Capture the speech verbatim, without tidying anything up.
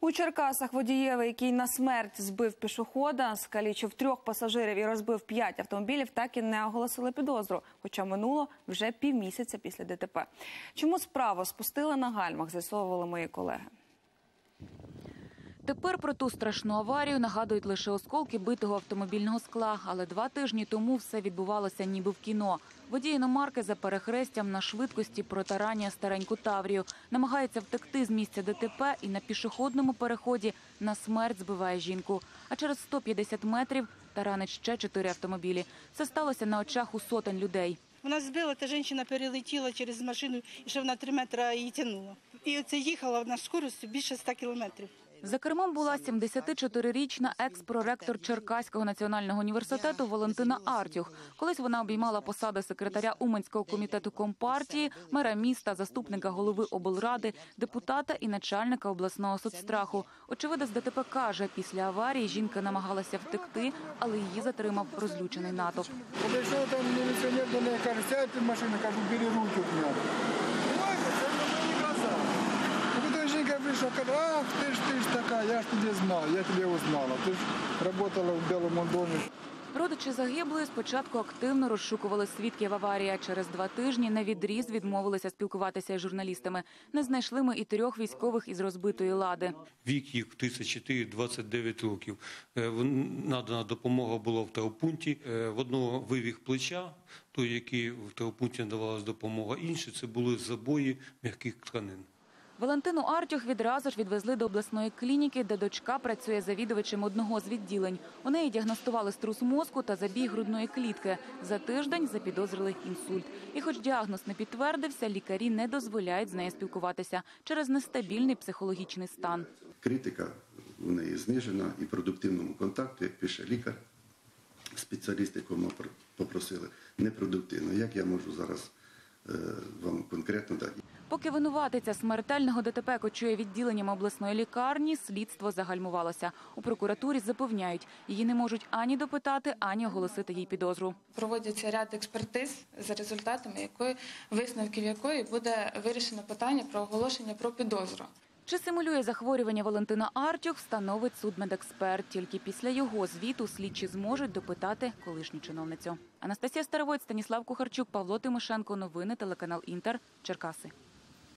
У Черкасах водієві, який на смерть збив пішохода, скалічив трьох пасажирів і розбив п'ять автомобілів, так і не оголосили підозру, хоча минуло вже півмісяця після ДТП. Чому справу спустили на гальмах, з'ясовували мої колеги. Тепер про ту страшну аварію нагадують лише осколки битого автомобільного скла. Але два тижні тому все відбувалося ніби в кіно. Водій іномарки за перехрестям на швидкості протаранює стареньку Таврію. Намагається втекти з місця ДТП і на пішохідному переході на смерть збиває жінку. А через сто п'ятдесят метрів таранить ще чотири автомобілі. Це сталося на очах у сотень людей. Вона збила, та жінка перелетіла через машину, і ще вона три метри її тягнула. І оце їхала на швидкістю більше ста кілометрів. За кермом була сімдесятичотирирічна екс-проректор Черкаського національного університету Валентина Артюх. Колись вона обіймала посади секретаря Уманського комітету Компартії, мера міста, заступника голови облради, депутата і начальника обласного соцстраху. Очевидець ДТП каже, після аварії жінка намагалася втекти, але її затримав розлючений натовп. Подійшов там міліціонер до неї, каже, сядь в машину, кажу, бери руки в мене. Жінка вийшла, каже, ах, ти ж, ти ж така, я ж тебе знала, я тебе узнала, ти ж працювала в Білому домі. Родичі загиблої спочатку активно розшукували свідків аварії, а через два тижні навідріз відмовилися спілкуватися із журналістами. Не знайшли ми і трьох військових із розбитої «Лади». Вік їх тридцять чотири - двадцять дев'ять років. Надана допомога була в травмпункті. В одного вивих плеча, той, який в травмпункті надавалась допомога, інші – це були забої м'яких тканин. Валентину Артюх відразу ж відвезли до обласної клініки, де дочка працює завідувачем одного з відділень. У неї діагностували струс мозку та забій грудної клітки. За тиждень запідозрили інсульт. І хоч діагноз не підтвердився, лікарі не дозволяють з нею спілкуватися через нестабільний психологічний стан. Критика у неї знижена і продуктивному контакту, як пише лікар, спеціаліст, якого ми попросили, непродуктивно. Як я можу зараз вам конкретно дати? Поки винуватиця смертельного ДТП кочує відділенням обласної лікарні, слідство загальмувалося. У прокуратурі запевняють, її не можуть ані допитати, ані оголосити їй підозру. Проводяться ряд експертиз, за результатами якої, висновків якої буде вирішено питання про оголошення про підозру. Чи симулює захворювання Валентина Артюх, встановить судмедексперт. Тільки після його звіту слідчі зможуть допитати колишню чиновницю. Анастасія Старовойт, Станіслав Кухарчук, Павло Тимошенко. Новини телеканал Інтер. Черкаси.